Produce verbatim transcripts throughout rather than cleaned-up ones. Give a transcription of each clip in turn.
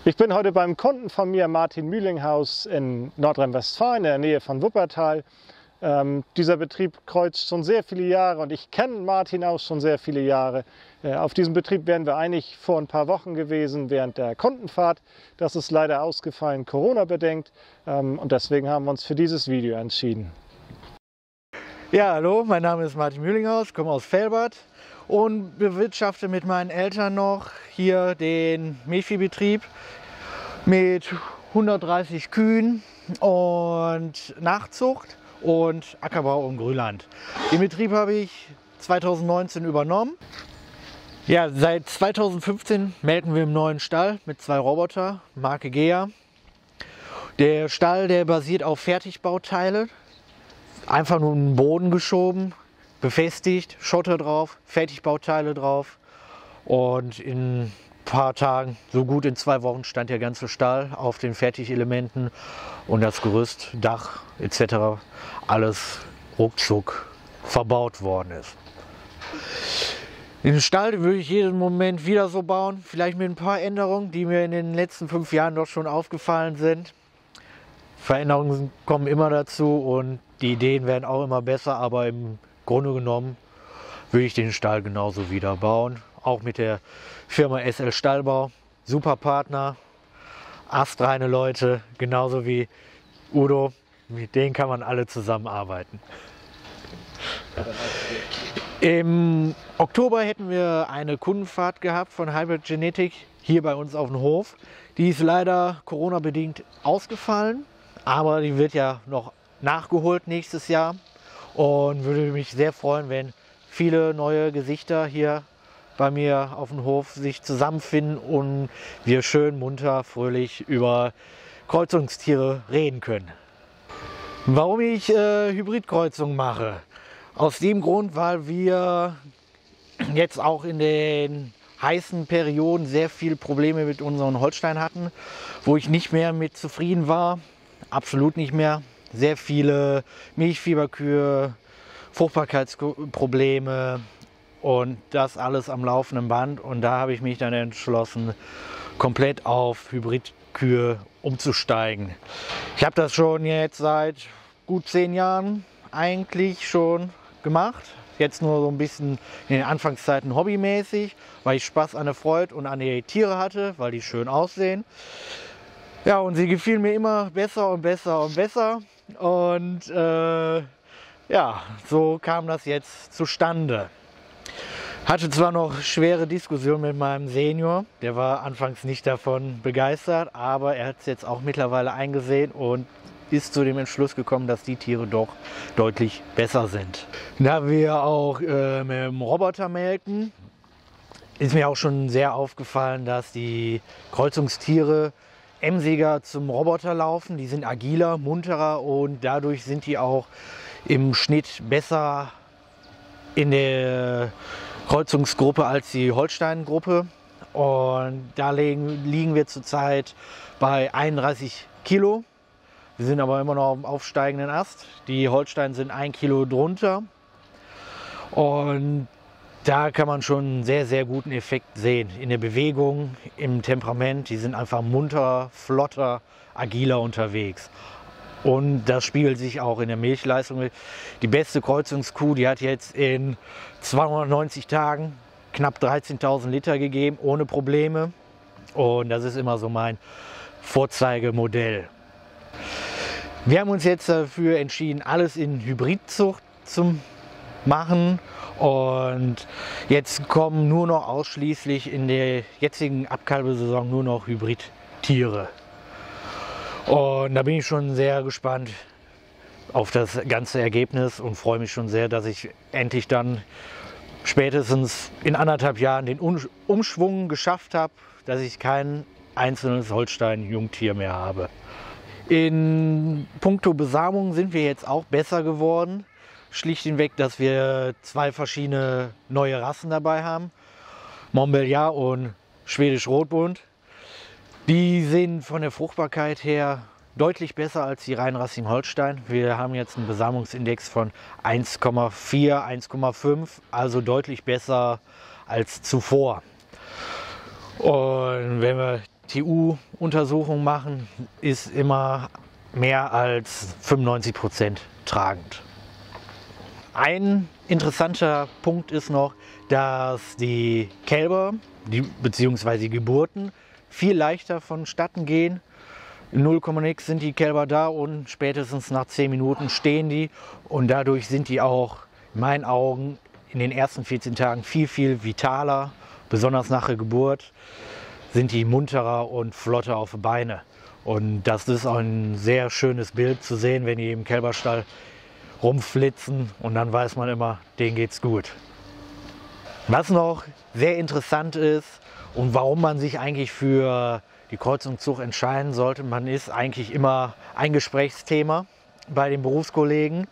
Ich bin heute beim Kunden von mir, Martin Mühlinghaus in Nordrhein-Westfalen, in der Nähe von Wuppertal. Ähm, dieser Betrieb kreuzt schon sehr viele Jahre und ich kenne Martin auch schon sehr viele Jahre. Äh, auf diesem Betrieb wären wir eigentlich vor ein paar Wochen gewesen während der Kundenfahrt. Das ist leider ausgefallen, Corona-bedingt, ähm, und deswegen haben wir uns für dieses Video entschieden. Ja, hallo, mein Name ist Martin Mühlinghaus, komme aus Velbert und bewirtschafte mit meinen Eltern noch hier den Milchviehbetrieb mit hundertdreißig Kühen und Nachzucht und Ackerbau und Grünland. Den Betrieb habe ich zweitausendneunzehn übernommen. Ja, seit zweitausendfünfzehn melken wir im neuen Stall mit zwei Roboter, Marke Gea. Der Stall, der basiert auf Fertigbauteile, einfach nur in den Boden geschoben, befestigt, Schotter drauf, Fertigbauteile drauf und in ein paar Tagen, so gut in zwei Wochen, stand der ganze Stall auf den Fertigelementen und das Gerüst, Dach et cetera alles ruckzuck verbaut worden ist. Den Stall würde ich jeden Moment wieder so bauen, vielleicht mit ein paar Änderungen, die mir in den letzten fünf Jahren doch schon aufgefallen sind. Veränderungen kommen immer dazu und die Ideen werden auch immer besser, aber im Grunde genommen würde ich den Stall genauso wieder bauen. Auch mit der Firma S L Stallbau, super Partner, astreine Leute, genauso wie Udo, mit denen kann man alle zusammenarbeiten. Im Oktober hätten wir eine Kundenfahrt gehabt von Hybrid Genetic hier bei uns auf dem Hof. Die ist leider Corona-bedingt ausgefallen, aber die wird ja noch nachgeholt nächstes Jahr und würde mich sehr freuen, wenn viele neue Gesichter hier bei mir auf dem Hof sich zusammenfinden und wir schön munter, fröhlich über Kreuzungstiere reden können. Warum ich äh, Hybridkreuzungen mache? Aus dem Grund, weil wir jetzt auch in den heißen Perioden sehr viele Probleme mit unseren Holstein hatten, wo ich nicht mehr mit zufrieden war, absolut nicht mehr. Sehr viele Milchfieberkühe, Fruchtbarkeitsprobleme und das alles am laufenden Band. Und da habe ich mich dann entschlossen, komplett auf Hybridkühe umzusteigen. Ich habe das schon jetzt seit gut zehn Jahren eigentlich schon gemacht. Jetzt nur so ein bisschen in den Anfangszeiten hobbymäßig, weil ich Spaß an der Freude und an die Tiere hatte, weil die schön aussehen. Ja, und sie gefielen mir immer besser und besser und besser. Und äh, ja, so kam das jetzt zustande. Hatte zwar noch schwere Diskussionen mit meinem Senior, der war anfangs nicht davon begeistert, aber er hat es jetzt auch mittlerweile eingesehen und ist zu dem Entschluss gekommen, dass die Tiere doch deutlich besser sind. Da wir auch äh, mit dem Roboter melken, ist mir auch schon sehr aufgefallen, dass die Kreuzungstiere emsiger zum Roboter laufen. Die sind agiler, munterer und dadurch sind die auch im Schnitt besser in der Kreuzungsgruppe als die Holstein-Gruppe. Und da liegen, liegen wir zurzeit bei einunddreißig Kilo. Wir sind aber immer noch auf dem aufsteigenden Ast. Die Holstein sind ein Kilo drunter. Und da kann man schon einen sehr, sehr guten Effekt sehen. In der Bewegung, im Temperament. Die sind einfach munter, flotter, agiler unterwegs. Und das spiegelt sich auch in der Milchleistung. Die beste Kreuzungskuh, die hat jetzt in zweihundertneunzig Tagen knapp dreizehntausend Liter gegeben, ohne Probleme. Und das ist immer so mein Vorzeigemodell. Wir haben uns jetzt dafür entschieden, alles in Hybridzucht zu machen. Und jetzt kommen nur noch ausschließlich in der jetzigen Abkalbesaison nur noch Hybridtiere. Und da bin ich schon sehr gespannt auf das ganze Ergebnis und freue mich schon sehr, dass ich endlich dann spätestens in anderthalb Jahren den Umschwung geschafft habe, dass ich kein einzelnes Holstein-Jungtier mehr habe. In puncto Besamung sind wir jetzt auch besser geworden. Schlicht hinweg, dass wir zwei verschiedene neue Rassen dabei haben. Montbéliard und Schwedisch Rotbund. Die sind von der Fruchtbarkeit her deutlich besser als die reinrassigen Holstein. Wir haben jetzt einen Besamungsindex von eins Komma vier, eins Komma fünf, also deutlich besser als zuvor. Und wenn wir T U-Untersuchung machen, ist immer mehr als fünfundneunzig Prozent tragend. Ein interessanter Punkt ist noch, dass die Kälber die, bzw. die Geburten viel leichter vonstatten gehen. In null Komma nix sind die Kälber da und spätestens nach zehn Minuten stehen die. Und dadurch sind die auch in meinen Augen in den ersten vierzehn Tagen viel, viel vitaler. Besonders nach der Geburt sind die munterer und flotter auf die Beine. Und das ist auch ein sehr schönes Bild zu sehen, wenn die im Kälberstall rumflitzen und dann weiß man immer, denen geht's gut. Was noch sehr interessant ist und warum man sich eigentlich für die Kreuzungszucht entscheiden sollte, man ist eigentlich immer ein Gesprächsthema bei den Berufskollegen.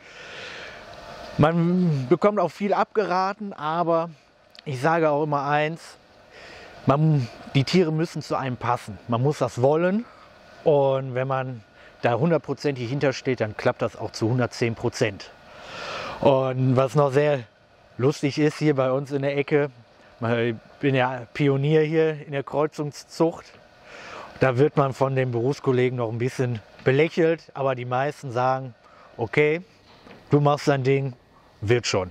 Man bekommt auch viel abgeraten, aber ich sage auch immer eins, man, die Tiere müssen zu einem passen. Man muss das wollen und wenn man da hundertprozentig hintersteht, dann klappt das auch zu hundertzehn Prozent. Und was noch sehr lustig ist hier bei uns in der Ecke, ich bin ja Pionier hier in der Kreuzungszucht, da wird man von den Berufskollegen noch ein bisschen belächelt, aber die meisten sagen, okay, du machst dein Ding, wird schon.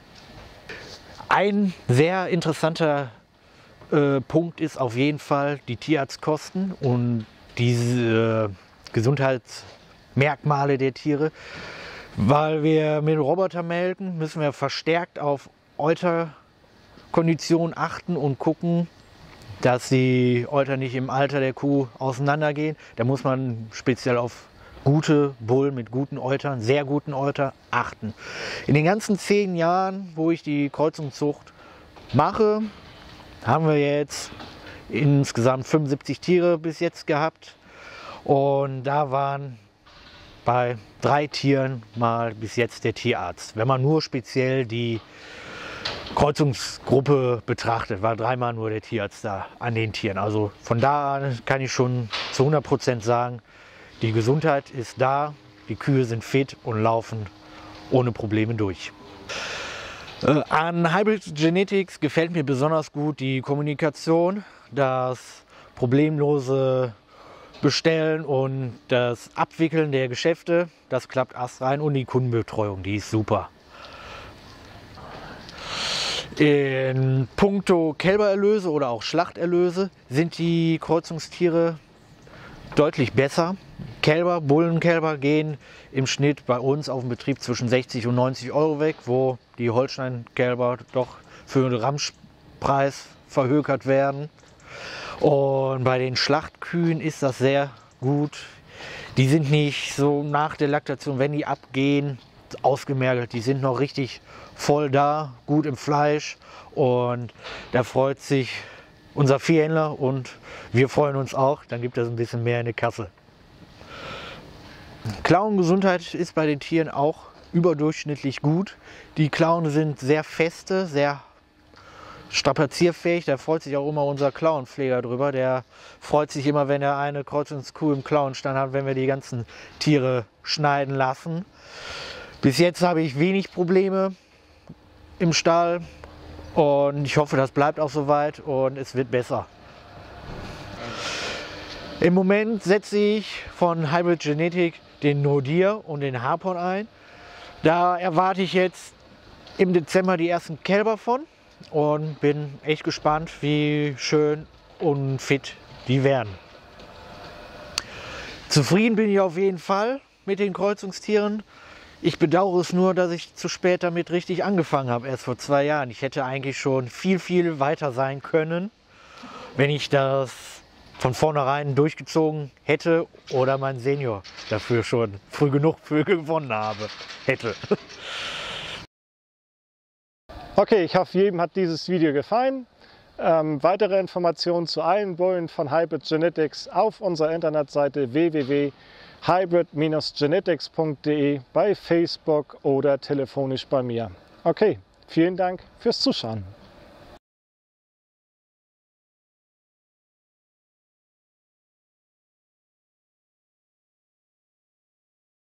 Ein sehr interessanter äh, Punkt ist auf jeden Fall die Tierarztkosten und diese äh, Gesundheitsmerkmale der Tiere. Weil wir mit Roboter melken, müssen wir verstärkt auf Euterkondition achten und gucken, dass die Euter nicht im Alter der Kuh auseinandergehen. Da muss man speziell auf gute Bullen mit guten Eutern, sehr guten Euter achten. In den ganzen zehn Jahren, wo ich die Kreuzungszucht mache, haben wir jetzt insgesamt fünfundsiebzig Tiere bis jetzt gehabt. Und da waren bei drei Tieren mal bis jetzt der Tierarzt. Wenn man nur speziell die Kreuzungsgruppe betrachtet, war dreimal nur der Tierarzt da an den Tieren. Also von da an kann ich schon zu hundert Prozent sagen, die Gesundheit ist da, die Kühe sind fit und laufen ohne Probleme durch. Äh, an Hybrid Genetics gefällt mir besonders gut die Kommunikation, das problemlose Bestellen und das Abwickeln der Geschäfte, das klappt astrein und die Kundenbetreuung, die ist super. In puncto Kälbererlöse oder auch Schlachterlöse sind die Kreuzungstiere deutlich besser. Kälber, Bullenkälber gehen im Schnitt bei uns auf dem Betrieb zwischen sechzig und neunzig Euro weg, wo die Holstein-Kälber doch für einen Ramschpreis verhökert werden. Und bei den Schlachtkühen ist das sehr gut. Die sind nicht so nach der Laktation, wenn die abgehen, ausgemergelt. Die sind noch richtig voll da, gut im Fleisch. Und da freut sich unser Viehhändler und wir freuen uns auch. Dann gibt es ein bisschen mehr in der Kasse. Klauengesundheit ist bei den Tieren auch überdurchschnittlich gut. Die Klauen sind sehr feste, sehr strapazierfähig, da freut sich auch immer unser Klauenpfleger drüber. Der freut sich immer, wenn er eine Kreuzungskuh im Klauenstand hat, wenn wir die ganzen Tiere schneiden lassen. Bis jetzt habe ich wenig Probleme im Stall und ich hoffe, das bleibt auch soweit und es wird besser. Im Moment setze ich von Hybrid Genetics den No-Deer und den Harpon ein. Da erwarte ich jetzt im Dezember die ersten Kälber von. Und bin echt gespannt, wie schön und fit die werden. Zufrieden bin ich auf jeden Fall mit den Kreuzungstieren. Ich bedauere es nur, dass ich zu spät damit richtig angefangen habe, erst vor zwei Jahren. Ich hätte eigentlich schon viel, viel weiter sein können, wenn ich das von vornherein durchgezogen hätte oder mein Senior dafür schon früh genug für gewonnen habe, hätte. Okay, ich hoffe, jedem hat dieses Video gefallen. Ähm, weitere Informationen zu allen Bullen von Hybrid Genetics auf unserer Internetseite w w w punkt hybrid genetics punkt de, bei Facebook oder telefonisch bei mir. Okay, vielen Dank fürs Zuschauen.